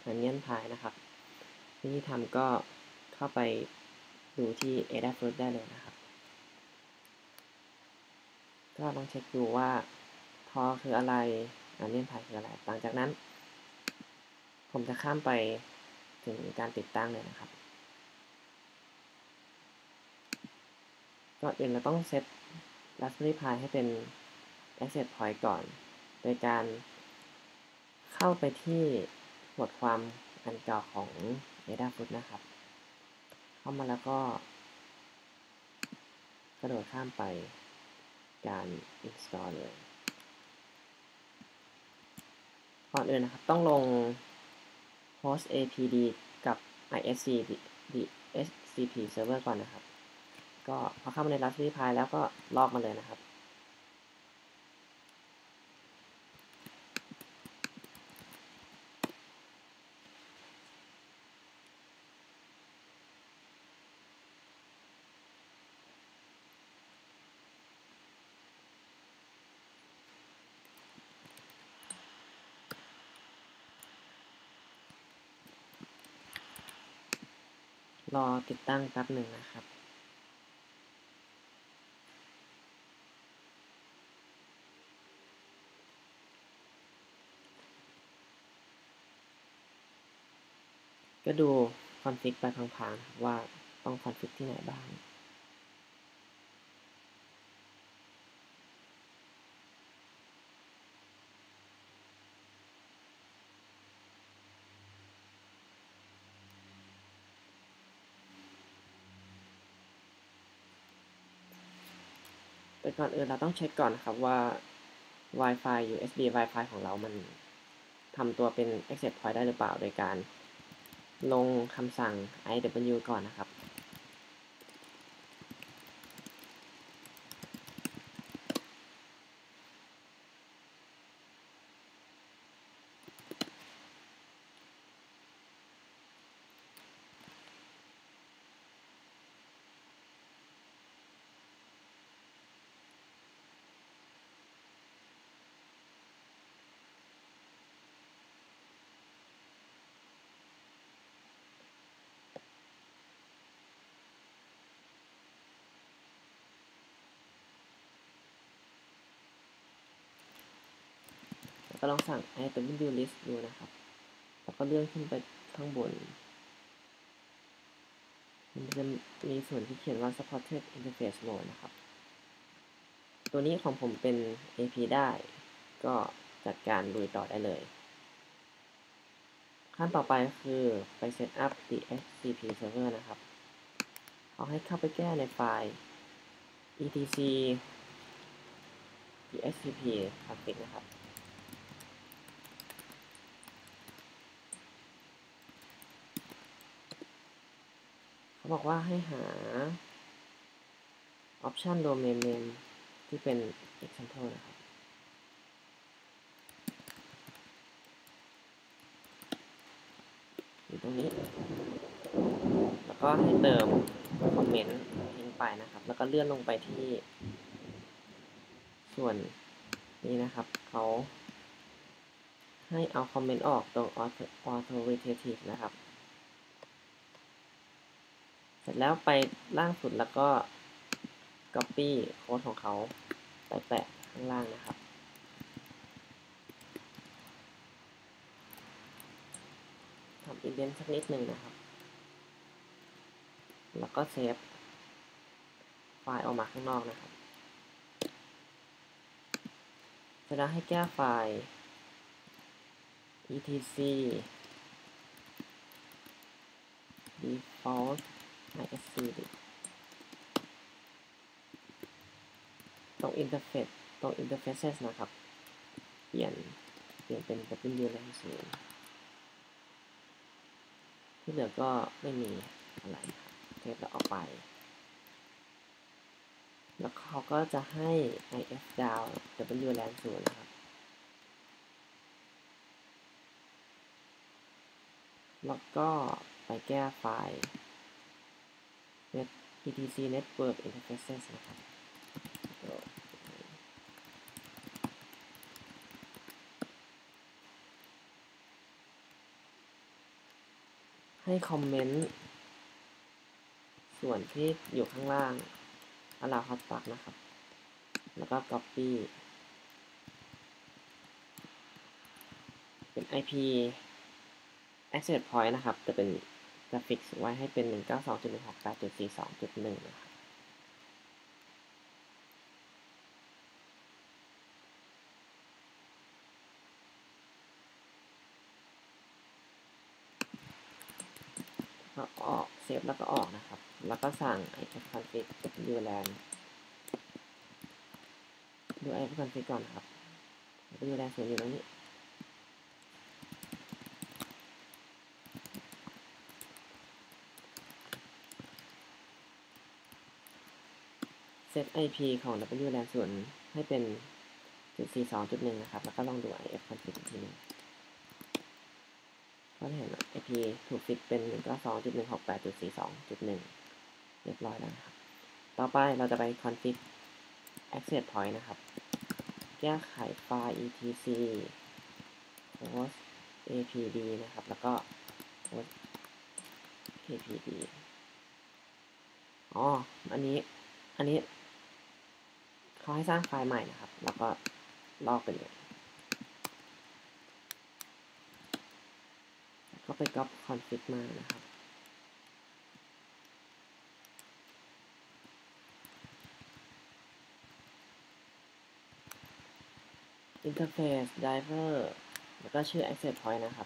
onion.py นะครับวิธีทำก็เข้าไปดูที่ Adafruit ได้เลยนะครับก็ลองเช็คดูว่าทอคืออะไร onion.py คืออะไรหลังจากนั้นผมจะข้ามไปถึงการติดตั้งเลยนะครับก่อนอื่นเราต้องเซต Raspberry Pi ให้เป็น Access Point ก่อน โดยการเข้าไปที่บทความอันเก่าของ Adafruit นะครับเข้ามาแล้วก็กระโดดข้ามไปการ install เลยก่อนอื่นนะครับต้องลง host apd กับ DHCP server ก่อนนะครับก็พอเข้ามาใน Raspberry Pi แล้วก็ลอกมาเลยนะครับรอติดตั้งแป๊บหนึ่งนะครับก็ดูคอนฟิกไปพลางๆว่าต้องคอนฟิกที่ไหนบ้างแต่ก่อนอื่นเราต้องเช็คก่อนนะครับว่า Wi-Fi USB Wi-Fi ของเรามันทำตัวเป็น Access Point ได้หรือเปล่าโดยการลงคำสั่ง iw ก่อนนะครับก็ลองสั่ง iw list ดูนะครับแล้วก็เลื่อนขึ้นไปข้างบนมันจะมีส่วนที่เขียนว่า supported interface mode นะครับตัวนี้ของผมเป็น AP ได้ก็จัดการลุยต่อได้เลยขั้นต่อไปคือไป set up DHCP server นะครับเอาให้เข้าไปแก้ในไฟล์ etc DHCP config นะครับเขาบอกว่าให้หา option domain name ที่เป็น example นะครับอยู่ตรงนี้แล้วก็ให้เติมคอมเมนต์ทิ้งไปนะครับแล้วก็เลื่อนลงไปที่ส่วนนี้นะครับเขาให้เอาคอมเมนต์ออกตรง authoritative นะครับเสร็จแล้วไปล่างสุดแล้วก็ copy โค้ดของเขาไปแปะข้างล่างนะครับทำ indent สักนิดหนึ่งนะครับแล้วก็เซฟไฟล์ออกมาข้างนอกนะครับเสร็จแล้วให้แก้ไฟล์ etc default isc ตรง interfaces นะครับเปลี่ยนเป็น w-0 ที่เหลือก็ไม่มีอะไรครับเทปแล้วออกไปแล้วเขาก็จะให้ if down w-lan 0นะครับแล้วก็ไปแก้ไฟล์ etc network interfaces นะครับให้คอมเมนต์ส่วนที่อยู่ข้างล่าง allow hotspot นะครับ แล้วก็ copy เป็น IP access point นะครับจะเป็นจะ fix ไว้ให้เป็น 192.168.42.1 นะครับก็ออกเซฟแล้วก็ออกนะครับ แล้วก็สั่ง ifconfig wlan ดู ifconfig ก่อนครับ wlan 0อยู่ตรงนี้เซต IP ของ wlan 0ให้เป็น .42.1 นะครับ แล้วก็ลองดู ifconfig อีกทีนึงก็เห็น IP ถูกฟิกเป็น 192.168.42.1 เรียบร้อยแล้วนะครับต่อไปเราจะไป config access point นะครับ แก้ไขไฟล์ etc host apd นะครับ แล้วก็ host apd อันนี้เขาให้สร้างไฟล์ใหม่นะครับ แล้วก็ลอกไปเลยก็ไปก๊อปคอนฟิกมานะครับ interface driver แล้วก็ชื่อ access point นะครับ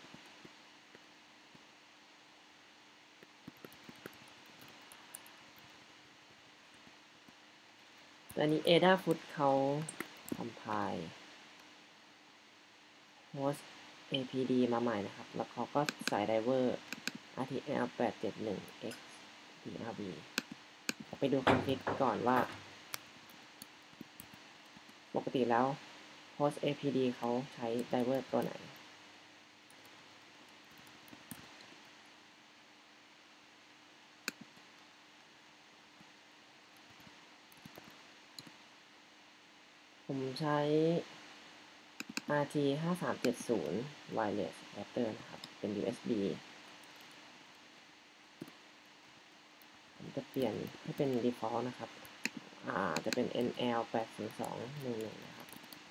อันนี้ Adafruit เขาcompile host apd มาใหม่นะครับ แล้วเขาก็ใส่ driver rtl 871x drb ไปดูคอนฟิกก่อนว่าปกติแล้ว host apd เขาใช้ driver ตัวไหนผมใช้ RT 5370 wireless adapter นะครับ เป็น USB ผมจะเปลี่ยนให้เป็น default นะครับ จะเป็น NL 80211นะครับ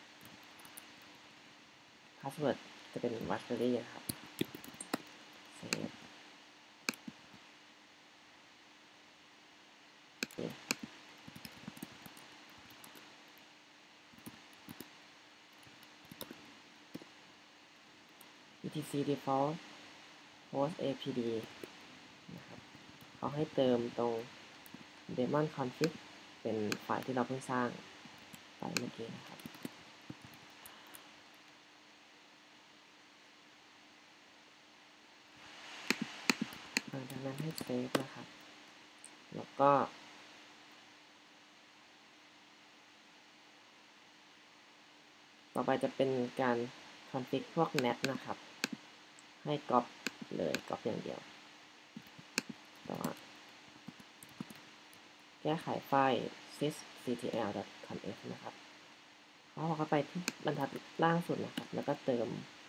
password จะเป็น raspberry นะครับ save etc default host apd นะครับเขาให้เติมตรง daemon config เป็นไฟล์ที่เราเพิ่งสร้างไปเมื่อกี้นะครับหลังจากนั้นให้เซฟนะครับ แล้วก็ต่อไปจะเป็นการ config พวก NAT นะครับ ให้ก๊อปเลยก๊อปอย่างเดียวแต่ว่าแก้ไขไฟล์ sysctl.conf นะครับเขาเข้าไปที่บรรทัดล่างสุดนะครับ แล้วก็เติม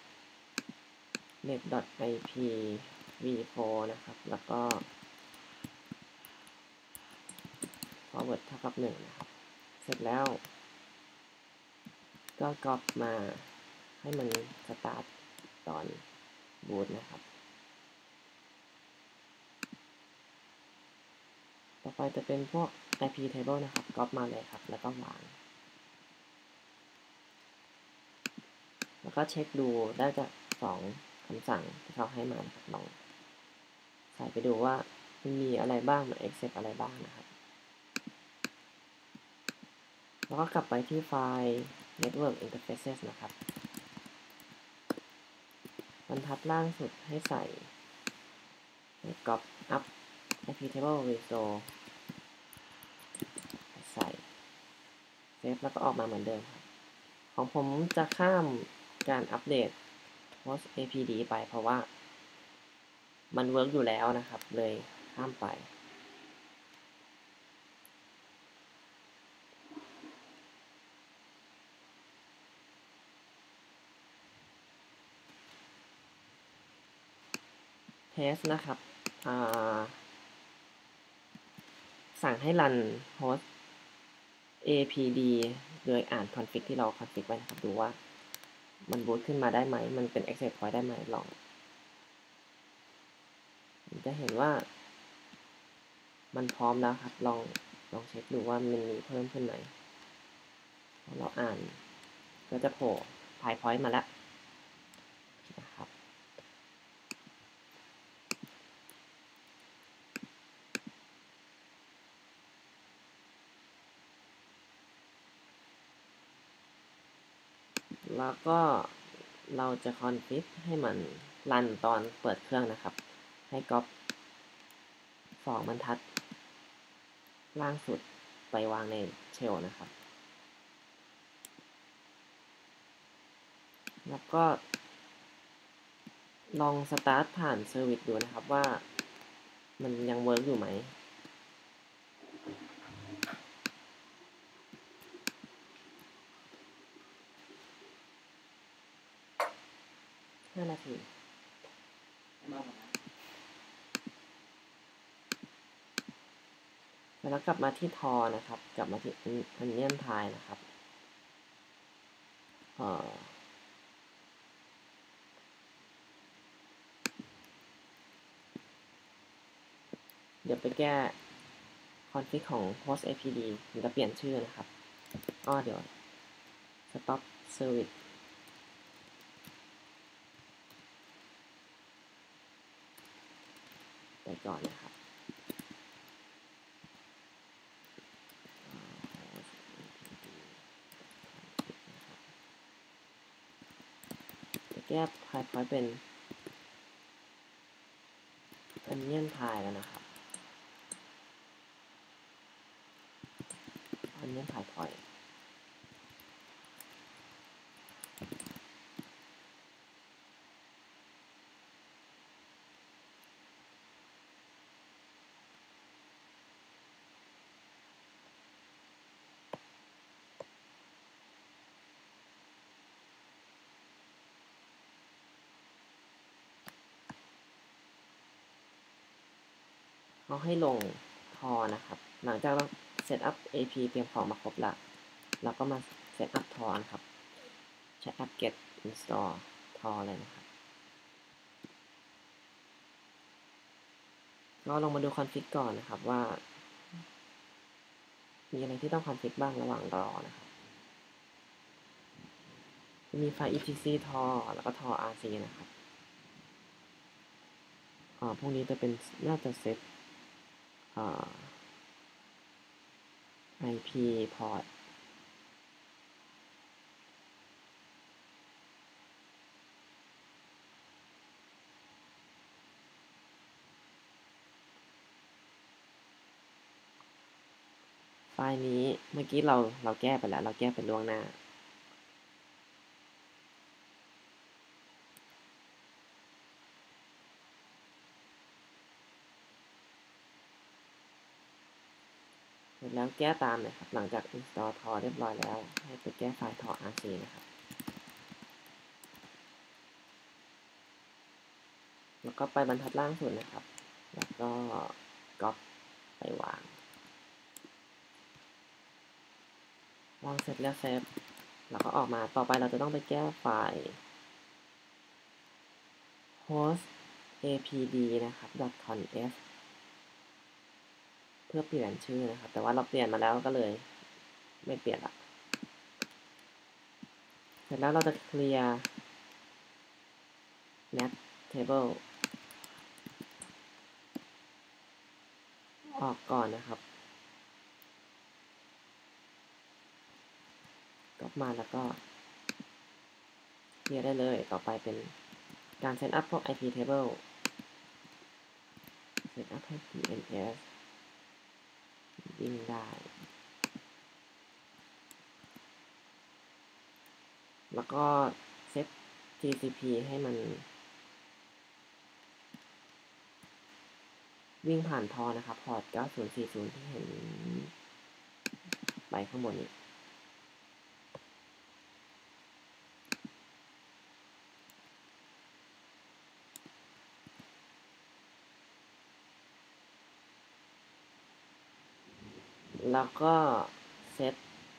net.ipv4 นะครับ แล้วก็ forward เท่ากับ1นะครับ เสร็จแล้วก็ก๊อปมาให้มันสตาร์ทตอนบูตนะครับต่อไปจะเป็นพวก IP table นะครับก๊อปมาเลยครับแล้วก็วางแล้วก็เช็คดูได้จาก2คำสั่งที่เขาให้มานะครับลองใส่ไปดูว่ามันมีอะไรบ้างมัน accept อะไรบ้างนะครับแล้วก็กลับไปที่ไฟล์ network interfaces นะครับบรรทัดล่างสุดให้ใส่ก๊อป up IP table restore ใส่เซฟแล้วก็ออกมาเหมือนเดิมครับของผมจะข้ามการอัปเดต host apd ไปเพราะว่ามันเวิร์กอยู่แล้วนะครับเลยข้ามไป test นะครับสั่งให้รัน host apd โดยอ่าน config ที่เรา config ไว้นะครับดูว่ามันบูตขึ้นมาได้ไหมมันเป็น access point ได้ไหมลองจะเห็นว่ามันพร้อมแล้วครับลองเช็คดูว่ามันมีเพิ่มขึ้นไหมพอเราอ่านก็จะโผล่ pi point มาแล้วนะครับแล้วก็เราจะ config ให้มันรันตอนเปิดเครื่องนะครับให้ก๊อป2 บรรทัดล่างสุดไปวางในเชลนะครับแล้วก็ลองสตาร์ทผ่านเซอร์วิสดูนะครับว่ามันยังเวิร์กอยู่ไหม5 นาทีแล้วกลับมาที่ทอนะครับกลับมาที่อันเนียนทายนะครับเดี๋ยวไปแก้คอนฟิกของ host apd มันจะเปลี่ยนชื่อนะครับเดี๋ยว stop service ไปก่อนนะครับจะแก้ pi point เป็น onion pie แล้วนะครับ onion pie point เขาให้ลงทอนะครับหลังจากเราเซตอัพ AP เตรียมของมาครบละเราก็มาเซตอัพทอนะครับใช้ apt-get install ทอเลยนะครับก็ลองมาดูคอนฟิกก่อนนะครับว่ามีอะไรที่ต้องคอนฟิกบ้างระหว่างรอนะครับจะมีไฟล์ etc ทอแล้วก็ทอ rc นะครับพวกนี้จะเป็นน่าจะเซตIP port ไฟล์นี้เมื่อกี้เราแก้ไปแล้วเราแก้เป็นล่วงหน้าเสร็จแล้วแก้ตามเลยครับหลังจาก install ทอเรียบร้อยแล้วให้ไปแก้ไฟล์ทอ rc นะครับแล้วก็ไปบรรทัดล่างสุดนะครับแล้วก็ก๊อปไปวางเสร็จแล้วเซฟแล้วก็ออกมาต่อไปเราจะต้องไปแก้ไฟล์ host apd นะครับ .conf เพื่อเปลี่ยนชื่อนะครับแต่ว่าเราเปลี่ยนมาแล้วก็เลยไม่เปลี่ยนละเสร็จแล้วเราจะเคลียร์ net table ออกก่อนนะครับก็มาแล้วก็เคลียร์ได้เลยต่อไปเป็นการเซตอัพพวก IP table เซตอัพให้ DNS วิ่งได้แล้วก็เซต TCP ให้มันวิ่งผ่านทอนะครับพอร์ต 9040 ที่เห็นไปข้างบนนี้แล้วก็เซต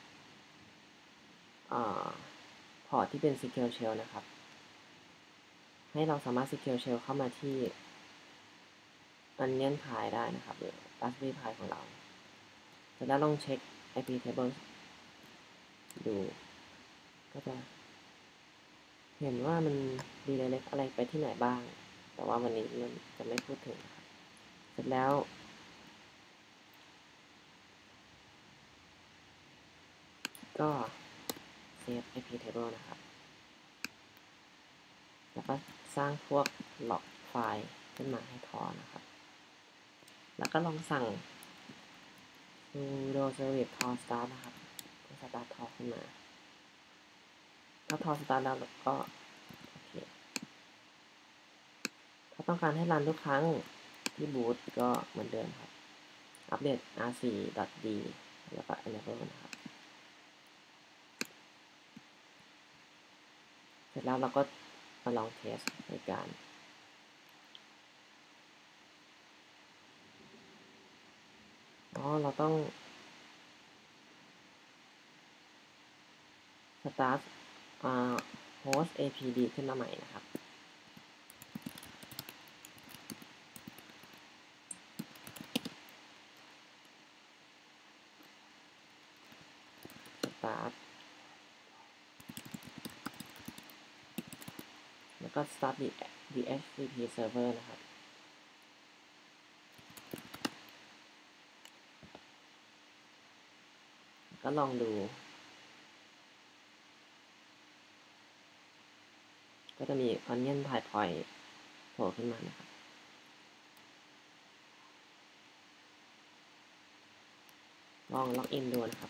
พอร์ตที่เป็น Secure Shell นะครับให้เราสามารถ Secure Shell เข้ามาที่ Onion Pi ได้นะครับหรือ Raspberry Pi ของเราเสร็จแล้วลองเช็ค IP table ดูก็จะเห็นว่ามันรีไดเรกอะไรไปที่ไหนบ้างแต่ว่าวันนี้มันจะไม่พูดถึงนะครับเสร็จแล้วก็เซฟ IP table นะครับแล้วก็สร้างพวกล็อกไฟล์ขึ้นมาให้ทอนะครับแล้วก็ลองสั่ง sudo service tor start นะครับให้ start tor ขึ้นมาถ้า tor start แล้วก็โอเคถ้าต้องการให้รันทุกครั้งที่บูตก็เหมือนเดิมครับอัปเดต rc.d แล้วก็ enable นะครับเสร็จแล้วเราก็มาลองเทสในการเราต้อง start host apd ขึ้นมาใหม่นะครับ start แล้วก็ start DHCP server นะครับก็ลองดูก็จะมี Onion Pi Point โผล่ขึ้นมานะครับลองล็อกอินดูนะครับ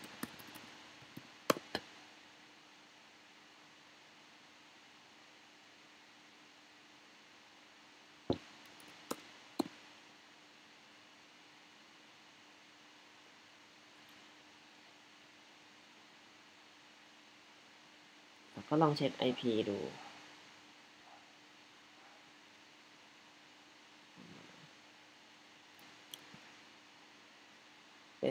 แล้วก็ลองเช็ค IP ดูเป็น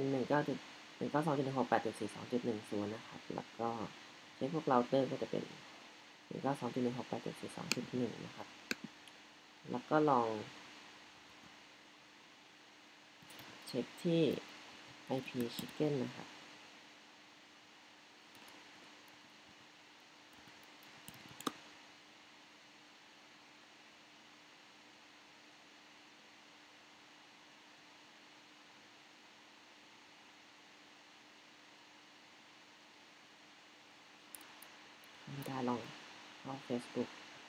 192.168.42.10 นะครับแล้วก็เช็คพวกเราเตอร์ก็จะเป็น 192.168.42.1 นะครับแล้วก็ลองเช็คที่ IP Chicken นะครับไม่ได้ลองเข้า Facebook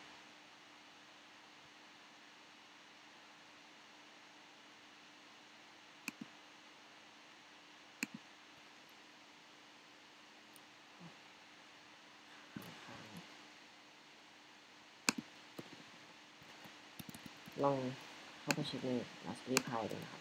ลองเข้าไปเช็คใน Raspberry Pi ดูนะครับ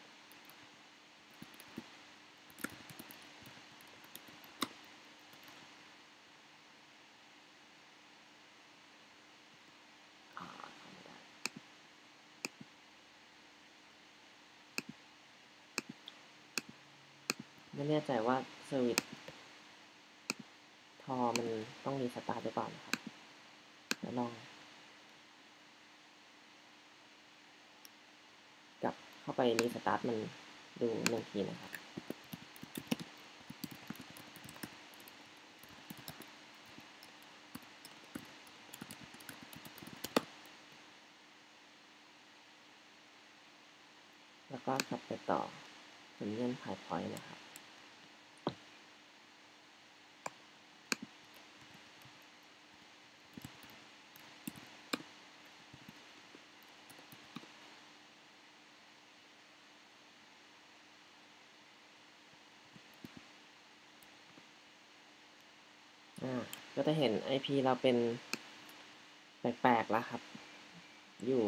ไม่แน่ใจว่าเซอร์วิสทอมันต้องรีสตาร์ทหรือเปล่านะครับแล้วลองกลับเข้าไปรีสตาร์ทมันดู1 ทีนะครับแล้วก็กลับไปต่อเป็นเงื่อนไข point นะครับก็จะเห็น IP เราเป็นแปลกๆแล้วครับอยู่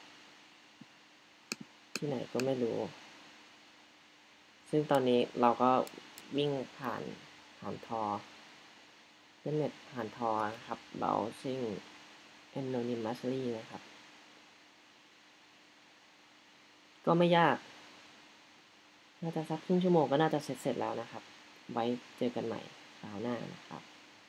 ที่ไหนก็ไม่รู้ซึ่งตอนนี้เราก็วิ่งผ่านทอเล่นเน็ตผ่านทอนะครับ browsing anonymously นะครับก็ไม่ยากน่าจะสักครึ่งชั่วโมงก็น่าจะเสร็จแล้วนะครับ ไว้เจอกันใหม่คราวหน้านะครับ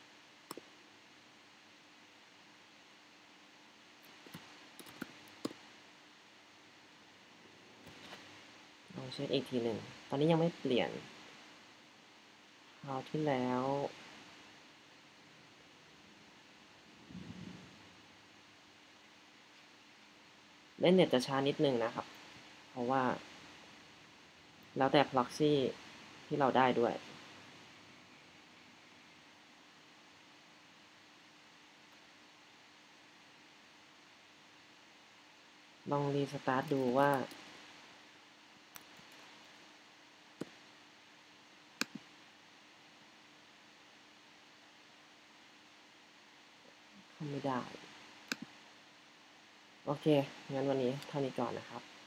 ลองเช็คอีกทีหนึ่ง ตอนนี้ยังไม่เปลี่ยนคราวที่แล้วเล่นเน็ตจะช้านิดนึงนะครับ เพราะว่าแล้วแต่ proxy ที่เราได้ด้วย ลองรีสตาร์ทดูว่าทำไม่ได้ โอเค งั้นวันนี้เท่านี้ก่อนนะครับ